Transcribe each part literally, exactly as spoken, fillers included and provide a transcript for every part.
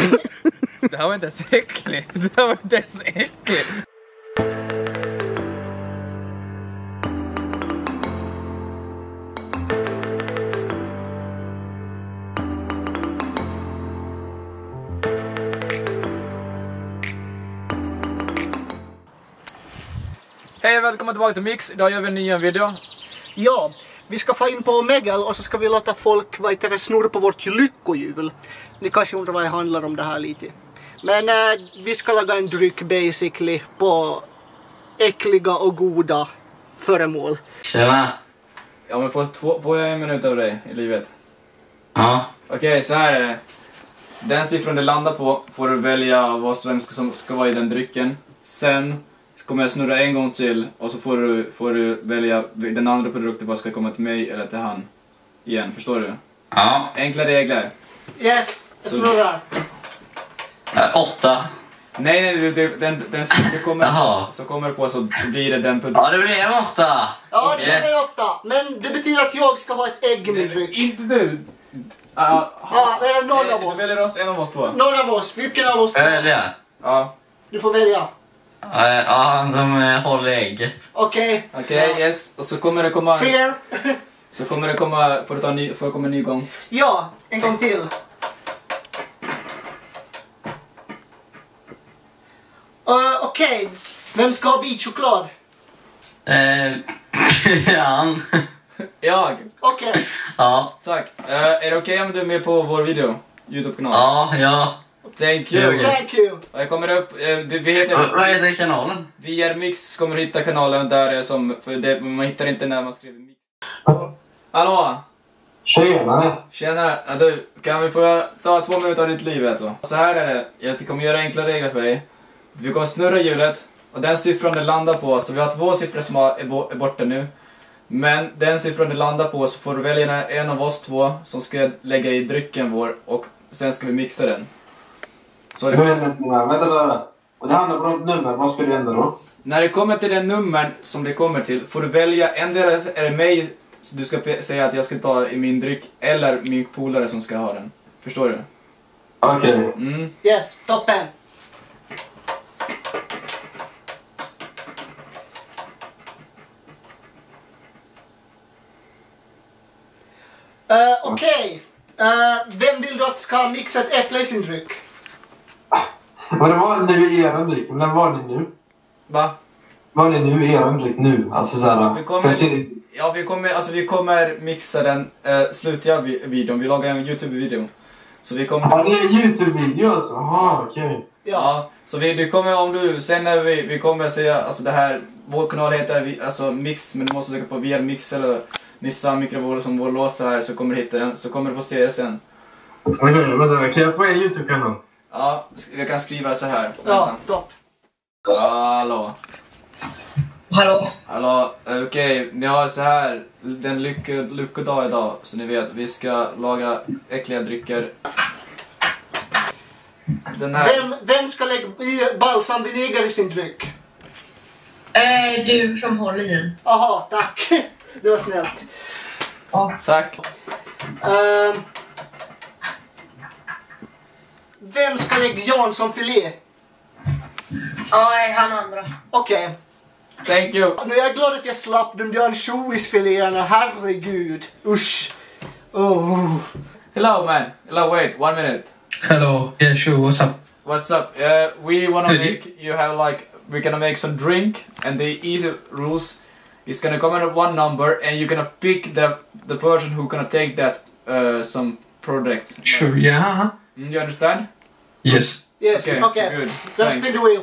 Det här var inte ens äckligt. Det här var inte ens äckligt. Hej och välkommen tillbaka till Mix. Idag gör vi en ny video. Ja, vi ska få in på Omegle och så ska vi låta folk vad heter det, snurra på vårt lyckohjul. Ni kanske undrar vad det handlar om det här lite. Men äh, vi ska laga en dryck basically på äckliga och goda föremål. Tjena. Ja, men får, två, får jag en minut av dig i livet? Ja. Okej, okay, så här är det. Den siffran du landar på får du välja vad som ska, som ska vara i den drycken. Sen kommer jag snurra en gång till och så får du, får du välja den andra produkten vad ska komma till mig eller till han. Igen, förstår du? Ja. Enkla regler. Yes, jag snurrar. Äh, åtta. Nej, nej, det, det, den, den siffran du kommer Jaha. på, så kommer på så, så blir det den produkten. Ja, det blir en åtta. Ja, det Okay. blir åtta. Men det betyder att jag ska ha ett ägg i min dryck. Inte du. Uh, ja, men någon av oss. Du väljer oss, en av oss två. Någon av oss. Vilken av oss? Jag väljer. Ja. Du får välja. Ja, han som äh, håller ägget. Okej. Okay. Okej, okay, yes. Och så kommer det komma... Fair. Så kommer det komma... Får du ta en ny, får det komma en ny gång? Ja, en gång till. Uh, Okej. Okay. Vem ska ha vit choklad? Eh, han. Jag. Okej. Okay. Ja. Tack. Uh, är det okej okay om du är med på vår video? YouTube-kanal? Ja, ja. Thank you. Okay. Thank you. Jag kommer upp, eh, vi, vi heter... V vad heter kanalen? V R Mix kommer hitta kanalen där som, för det, man hittar inte när man skriver Mix. Hallå? Tjena. Tjena, ja, du, kan vi få ta två minuter av ditt liv alltså? Så här är det, jag kommer göra enkla regler för dig. Vi kommer snurra hjulet och den siffran det landar på, så vi har två siffror som är borta nu. Men den siffran det landar på så får du välja en av oss två som ska lägga i drycken vår och sen ska vi mixa den. Så det... Vänta, vänta. Och det handlar om ett nummer, vad ska du ändra då? När det kommer till den nummer som det kommer till får du välja, endera är det mig du ska säga att jag ska ta i min dryck eller min polare som ska ha den. Förstår du? Okej. Okay. Mm. Yes, toppen. Uh, Okej. Okay. Uh, vem vill du att ska mixa ett äpple i sin dryck? Men det var nu i er dryck, men var ni nu? Va? Var ni nu i er dryck nu? Alltså såhär... Vi kommer, ja, vi kommer, alltså vi kommer mixa den uh, slutliga videon, vi lagar en YouTube-video. Så vi kommer... Ja, det är en YouTube-video alltså? Jaha, okej. Okay. Ja. Ja, så vi, du kommer, om du, sen när vi, vi kommer säga, alltså det här, vår kanal heter alltså Mix, men du måste söka på V R Mix eller Nissa Mikrovål som vår lås här, så kommer du hitta den, så kommer du få se det sen. Okej, okay, vänta, kan jag få en YouTube-kanal? Ja, jag kan skriva så här. Ja, topp. Hallå. Hallå. Hallå, okej, okay. Ni har så här, den lyck lyckodag idag, så ni vet, vi ska laga äckliga drycker. Den här... Vem, vem ska lägga balsamvinäger i sin dryck? Eh, du som håller i den. Jaha, tack. Det var snällt. Ja. Tack. Uh, vem ska lägga Janssonfilé? Ja, han andra. Okej. Okay. Thank you. Nu är jag glad att jag slapp de där ansjovisfiléerna, herregud. Usch. Oh. Hello man. Hello, wait, one minute. Hello, yeah, sure, what's up? What's up? Uh, we wanna Good. make, you have like, we're gonna make some drink, and the easy rules is gonna come in at one number, and you're gonna pick the the person who gonna take that uh, some product. Sure, yeah. Mm, you understand? Yes. Yes, Okay, okay. good. Let's Thanks. spin the wheel.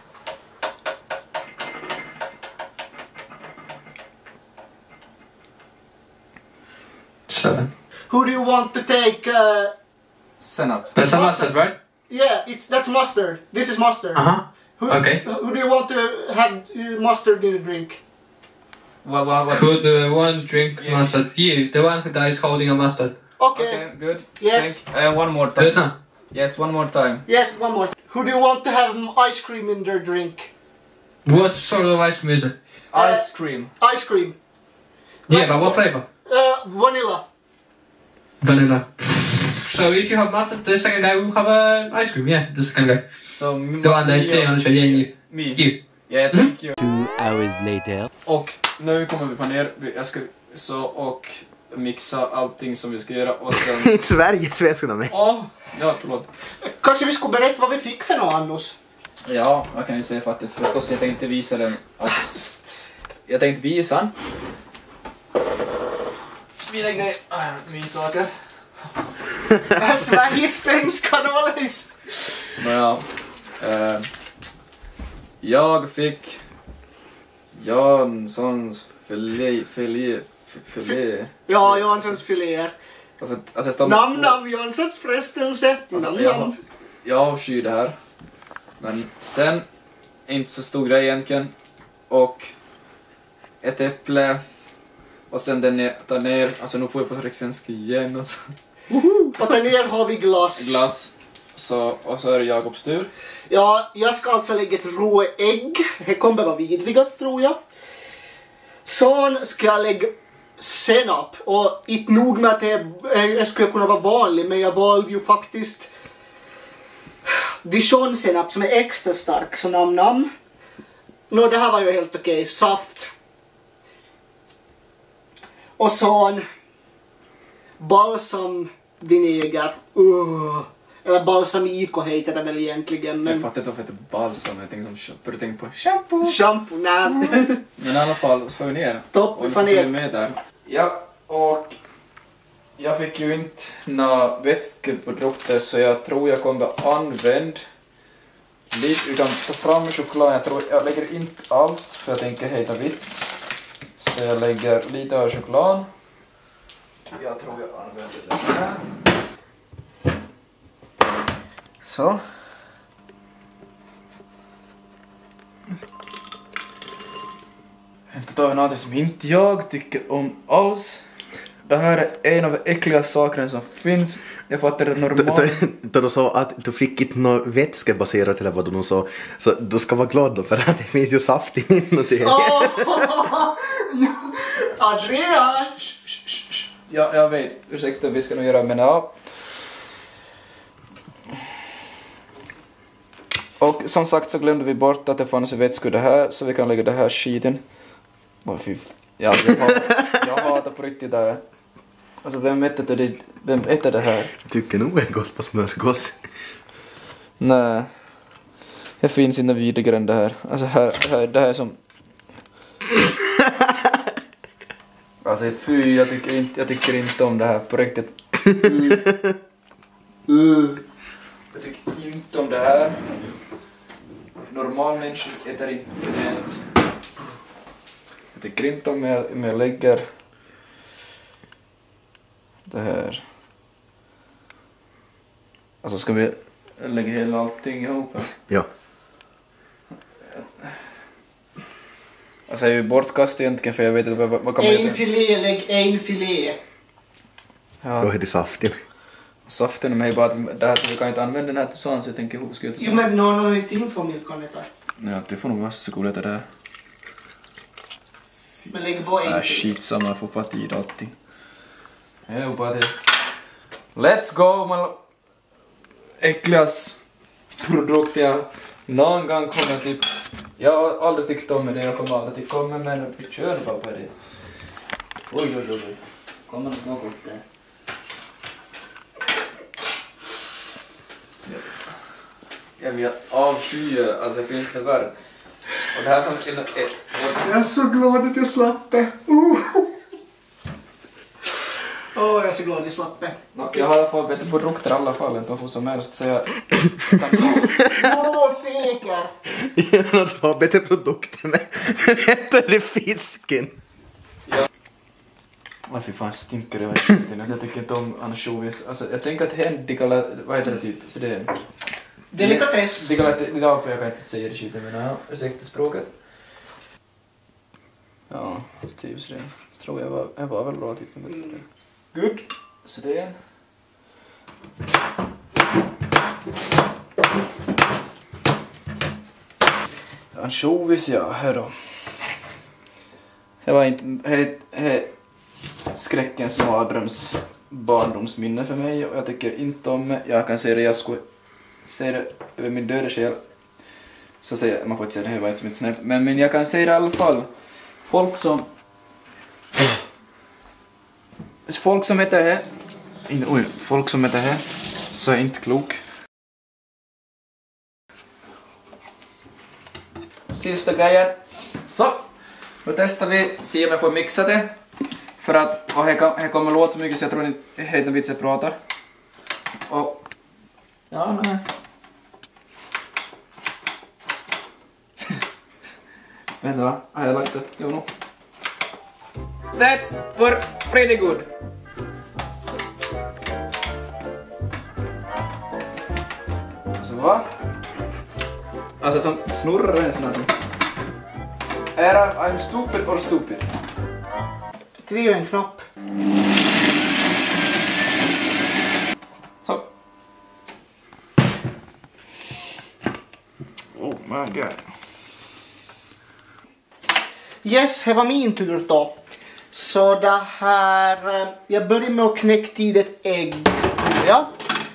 Seven. Who do you want to take? Uh, Senap. That's a mustard, right? yeah, it's that's mustard. This is mustard. Uh-huh. Who, Okay. Who do you want to have uh, mustard in the drink? What, what, what? Who the one drink Yeah. mustard? You, the one that is holding a mustard. Okay. Okay, good. Yes. Thank, uh, one more time. Good now. Yes, one more time. Yes, one more. Who do you want to have ice cream in their drink? What sort of ice cream is it? Uh, Ice cream. Ice cream. Yeah, but what flavor? Uh, vanilla. Vanilla. So if you have mustard, the second guy will have uh, ice cream. Yeah, the second guy. So, The one that is saying on the show. Yeah, you. Me. You. Yeah, thank you. Two hours later. Och nu kommer vi på ner. Jag ska så och mixa allting som vi ska göra och sen... Inte Sverige, svenskarna med. Åh! Ja, förlåt. Kanske vi skulle berätta vad vi fick för något annars. Ja, jag kan ju säga faktiskt. Förstås, jag tänkte visa den. Alltså, jag tänkte visa den. Mina grejer. Äh, mina saker. Det här Sveriges svenska knowledge. Nåja. Eh, jag fick Janssons filé, filé, filé. Ja, Janssons filéer. Alltså, alltså, jag står- Namn, namn, Janssons frestelse. Alltså, Namn, jag, namn. jag avskyr det här. Men sen, inte så stor grej egentligen. Och ett äpple. Och sen den ner, tar ner, alltså nu får jag på rikssvenska igen alltså. Och där ner har vi glass. Glass. Så, och så är det Jakobs tur. Ja, jag ska alltså lägga ett rå ägg. Det kommer vara vidrigast tror jag. Sen ska jag lägga senap. Och inte nog med att det jag skulle kunna vara vanlig, men jag valde ju faktiskt Dijon-senap som är extra stark, så nam nam. Nå, det här var ju helt okej. Saft. Och sen balsamvinäger. Uh. Eller balsamico heter det väl egentligen, Jag men... fattar inte varför det heter balsam, jag tänkte som började tänka på shampoo. Shampoo, nej. Men i alla fall, får vi ner. Topp, Och vi ni får får följa ner. med där. Ja, och jag fick ju inte några vätskeprodukter så jag tror jag kommer använda lite, utan ta fram choklad. Jag tror jag lägger inte allt för jag tänker heta vits. Så jag lägger lite av choklad. Jag tror jag använder det här. Så. Då tar vi något som inte jag tycker om alls. Det här är en av de äckliga sakerna som finns. Jag fattar det normalt. Då du sa att du fick inte något vätskebaserat eller vad du nu sa, så du ska vara glad då för att det finns ju saft inuti. Åh! Andreas! Ja, jag vet. Ursäkta, vi ska nog göra, men ja. Och som sagt så glömde vi bort att det fanns vätskor det här, så vi kan lägga det här skiten. Oh, fy. Ja, jag, har, jag hatar på riktigt det här. Alltså vem äter det, vem äter det här? Tycker nog är gott på smörgås. Nej. Det finns inte vidare än det här. Alltså här, här det här är som... Alltså fy, jag tycker inte, jag tycker inte om det här på riktigt. Mm. Mm. Jag tycker inte om det här. Normal människor äter inte det. Jag tycker inte om jag, om jag lägger det här. Alltså ska vi lägga hela allting ihop här? Ja. Alltså jag är ju bortkast egentligen för jag vet inte vad, vad kommer jag En till. filé, lägg en filé. Då Ja, är det saften. saften med bara att det här, vi kan inte använda den här till sånt så jag tänker hur ska jag ta Jo sånt. men någon har inte infomilkan det där. Ja, det får nog vara så coolt det där. Men lägg bara Äh, en filé. skitsamma, jag får fatta i det allting. Jag är bara det. Let's go, man. Äckligas produkt jag någon gång kommer typ. Jag har aldrig tyckt om det, jag kommer aldrig tycka om det, men vi kör bara på det. Oj, oj, oj, oj. Kommer det något där? Jag vill avsky, alltså det finns det värre. Och det här som är, är, Jag är så glad att jag slapp det. Uh. Åh, jag är så glad att jag slapp det. jag har i alla fall bättre produkter i alla fall än på hur som helst så jag kan Åh, säker! Genom att ha bättre produkter med heter det fisken. Åh fy fan stinker det verkligen. Jag tycker inte om ansjovis. Alltså jag tänker att hen digala, vad heter det typ? Så det är... Delikatess. Digala, det är därför jag kan inte säga det skiten men ja, ursäkta språket. Ja, typ så det. Tror jag var, jag var väl bra typ med det. Good. Så det är... Ansjovis ja, här då. Det var inte... He, he, skräckens mardröms barndomsminne för mig och jag tycker inte om, jag kan säga det, jag skulle säga det över min döda själ. Så säger man får inte säga det, det var inte så mycket snällt. Men, men jag kan säga det i alla fall. Folk som... Folk som heter här... Oj, folk som heter här så är inte klok. Sista grejen. Så, nu testar vi, se om jag får mixa det. För att, och här, kan, här kommer låta mycket så jag tror inte helt vits jag pratar. Och... Ja, nej. Vänta, va? Har jag lagt det? Jo, no. That's for pretty good. Alltså, va? Alltså, som snurrar en sån här. Är han, I'm stupid or stupid? Tryck en knapp. Så. Oh my god. Yes, det var min tur då. Så det här... Jag börjar med att knäcka i ett ägg. Ja.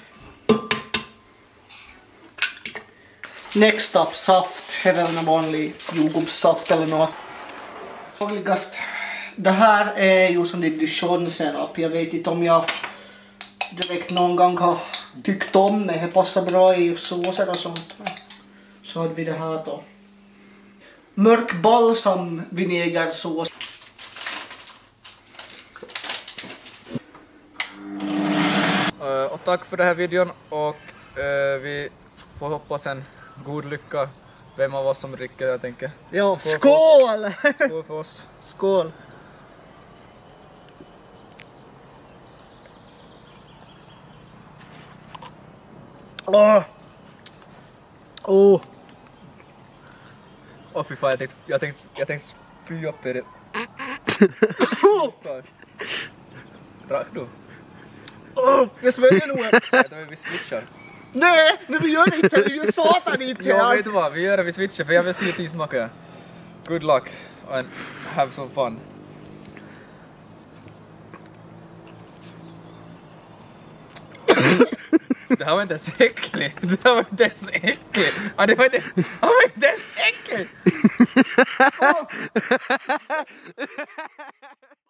Next up, saft. Det är väl en vanlig jordgubbssaft eller något. Vanligast. Det här är ju som det dijonsenap. Jag vet inte om jag direkt någon gång har tyckt om det. Det passar bra i såser och sånt. Så hade vi det här då. Mörk balsam vinägersås. Uh, och tack för den här videon och uh, vi får hoppas en god lycka. Vem av oss som dricker, jag tänker. Ja, skål! skål! För skål för oss. Skål! Åh! Åh! Åh fy fan, jag tänkte, jag tänkte, jag tänkte spy upp i det. Rak du? Åh! Jag sväljer nog. Vänta, vi switchar. Nej, nu vi gör det inte. Vi gör satan inte. Ja, vet du vad? Vi gör det, vi switchar för jag vill se hur det smakar. Good luck and have some fun. Det här var inte ens äckligt. Det här var inte ens äckligt. Ja, det var inte ens, det var inte ens äckligt.